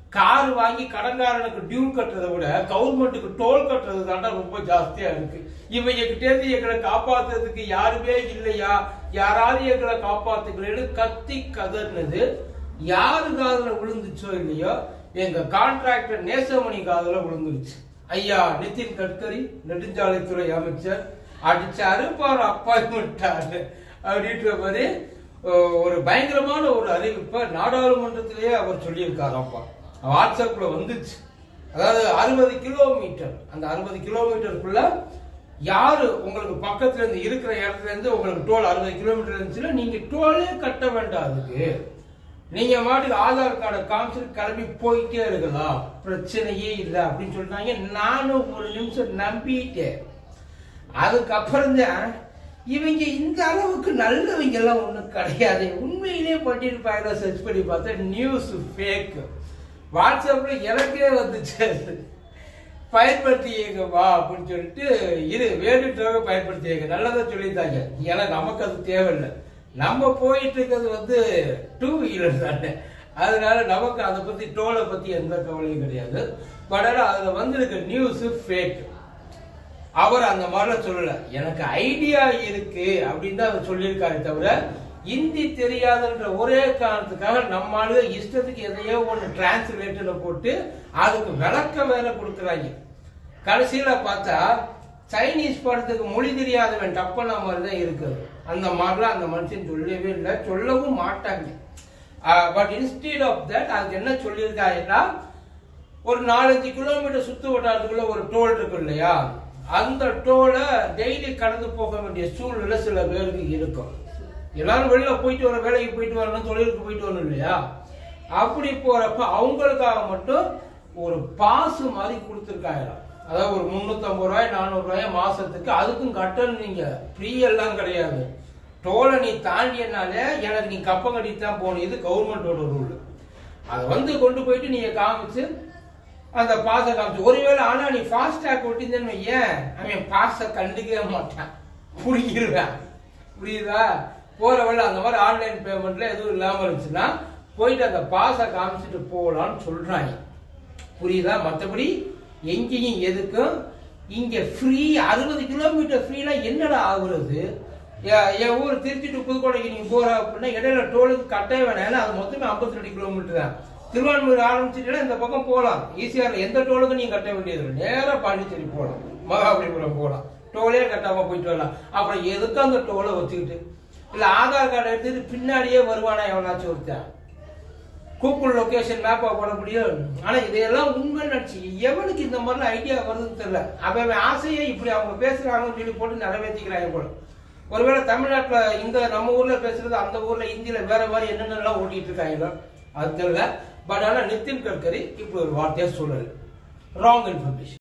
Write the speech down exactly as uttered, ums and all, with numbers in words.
Car வாங்கி கடன்காரனுக்கு due கட்டுறதை விட கவர்மெண்ட்டுக்கு டோல் கட்டுறது தாண்டா ரொம்ப ஜாஸ்தியா இருக்கு. இவங்க கிட்டேருந்து எங்களை காப்பாத்துறதுக்கு யாருமே இல்லையா, யாராவது எங்களை காப்பாத்துக்கலன்னு கத்தி கதர்னது யாரு காதுல விழுந்துச்சோ இல்லையோ எங்க கான்ட்ராக்டர் நேசமணி காதுல விழுந்துருச்சு. ஐயா நிதின் கட்கரி நெடுஞ்சாலைத்துறை அமைச்சர் அடிச்சாரு பாரு அப்பாயின்மெண்ட் அப்படின்ற மாதிரி ஒரு பயங்கரமான ஒரு அறிவிப்பை நாடாளுமன்றத்திலேயே அவர் சொல்லியிருக்காராப்பா. வாட்ஸ்அப்ல வந்துச்சு. அதாவது அறுபது கிலோமீட்டர் அந்த அறுபது கிலோமீட்டருக்குள்ள யாரு உங்களுக்கு பக்கத்துல இருந்து இருக்கிற இடத்துல இருந்து உங்களுக்கு டோல் அறுபது கிலோமீட்டர் இருந்துச்சுன்னா நீங்க டோலே கட்ட வேண்டாம். அதுக்கு நீங்க மாட்டுக்கு ஆதார் கார்டை காமிச்சிட்டு கிளம்பி போயிட்டே இருக்கலாம், பிரச்சனையே இல்லை அப்படின்னு சொல்லிட்டாங்க. நானும் ஒரு நிமிஷம் நம்பிட்டேன். அதுக்கப்புறம் தான் இவங்க இந்த அளவுக்கு நல்லவங்க எல்லாம் ஒண்ணும் கிடையாது, உண்மையிலேயே பண்ணிருப்பாங்க. சர்ச் பண்ணி பார்த்தா நியூஸ் ஃபேக். வாட்ஸ்அப்ல எனக்கே வந்துச்சு பயன்படுத்தியங்க வா அப்படின்னு சொல்லிட்டு, இது வேணுன்றவங்க பயன்படுத்தியங்க நல்லதா சொல்லியிருந்தாங்க. ஏன்னா நமக்கு அது தேவையில்லை, நம்ம போயிட்டு இருக்கிறது வந்து டூ வீலர் தானே, அதனால நமக்கு அதை பத்தி டோலை பத்தி எந்த கவலையும் கிடையாது. பட் ஆனால் அதுல வந்திருக்க நியூஸ் ஃபேக். அவர் அந்த மாதிரிலாம் சொல்லல, எனக்கு ஐடியா இருக்கு அப்படின்னு தான் அவர் சொல்லியிருக்காரு. தவிர இந்தி தெரியாதுன்ற ஒரே காரணத்துக்காக நம்மளால இஷ்டத்துக்கு எதையோ ஒன்று டிரான்ஸ்லேட்டர்ல போட்டு அதுக்கு விளக்கம் வேற கொடுக்குறாங்க. கடைசியில பார்த்தா சைனீஸ் படத்துக்கு மொழி தெரியாதவன் டப்பன மாதிரி தான் இருக்குது. அந்த மாதிரிலாம் அந்த மனுஷன் சொல்லவே இல்லை, சொல்லவும் மாட்டாங்க. பட் இன்ஸ்டீட் ஆஃப் தட் அதுக்கு என்ன சொல்லியிருக்காங்கன்னா, ஒரு நாலஞ்சு கிலோமீட்டர் சுத்து வட்டாரத்துக்குள்ள ஒரு டோல் இருக்கு இல்லையா, அந்த டோலை டெய்லி கடந்து போக வேண்டிய சூழ்நிலை சில பேருக்கு இருக்கும். எல்லாரும் வெளியில போயிட்டு வர, வேலைக்கு போயிட்டு வரணும், தொழிலுக்கு போயிட்டு வரணும் இல்லையா, அப்படி போறப்ப அவங்களுக்காக மட்டும் ஒரு பாசு மாதிரி கொடுத்துருக்காங்க. அதாவது ஒரு முன்னூத்தி ஐம்பது ரூபாய் நானூறு ரூபாய் மாசத்துக்கு, அதுக்கும் கட்டணம் நீங்க ஃப்ரீ எல்லாம் கிடையாது. டோலை நீ தாண்டியனாலே எனக்கு நீ கப்பம் கட்டிட்டு தான் போகணும், இது கவர்மெண்டோட ரூல். அதை வந்து கொண்டு போயிட்டு நீங்க காமிச்சு அந்த பாஸை காமிச்சு, ஒருவேளை ஆனா நீ ஃபாஸ்டாக் ஒட்டிந்தேன்னு ஏன் அவன் பாஸை கண்டுக்கவே மாட்டான், புரிஞ்சிருவேன். புரியுதா? போற வழி அந்த மாதிரி ஆன்லைன் பேமெண்ட்ல எதுவும் இல்லாம இருந்துச்சுன்னா போயிட்டு அந்த பாஸை காமிச்சிட்டு போகலான்னு சொல்றாங்க. புரியுதா? மற்றபடி எங்கேயும் எதுக்கும் இங்க ஃப்ரீ அறுபது கிலோமீட்டர் ஃப்ரீனா என்னடா ஆகுறது? என் ஊர் திருச்சி டு புதுக்கோட்டைக்கு நீங்க போற அப்படின்னா இடையில டோலுக்கு கட்டவே வேணாம். அது மொத்தமே ஐம்பத்தி ரெண்டு கிலோமீட்டர் தான். திருவான்மூர் ஆரம்பிச்சுட்டா இந்த பக்கம் போகலாம் ஈஸியாக, எந்த டோலுக்கும் நீங்க கட்ட வேண்டியது இல்லை. நேரா பாண்டிச்சேரி போகலாம், மகாபலிபுரம் போகலாம், டோலே கட்டாம போயிட்டு வரலாம். அப்புறம் எதுக்கு அந்த டோலை வச்சுக்கிட்டு? இல்ல ஆதார் கார்டு எடுத்துட்டு பின்னாடியே வருவானா எவனாச்சும் ஒருத்தன், கூகுள் லொகேஷன் மேப்பா போட முடியும். ஆனா இதையெல்லாம் உண்மை நினைச்சு எவனுக்கு இந்த மாதிரிலாம் ஐடியா வருதுன்னு தெரியல. அவன் ஆசையை இப்படி அவங்க பேசுறாங்கன்னு சொல்லி போட்டு நிறைவேற்றிக்கிறாங்க போல. ஒருவேளை தமிழ்நாட்டுல இந்த நம்ம ஊர்ல பேசுறது அந்த ஊர்ல இந்தியில வேற மாதிரி என்னென்னலாம் ஓட்டிட்டு இருக்காங்களோ அது தெரியல. பட் ஆனா நிதின் கட்கரி இப்படி ஒரு வார்த்தையா சொல்லல. Wrong information.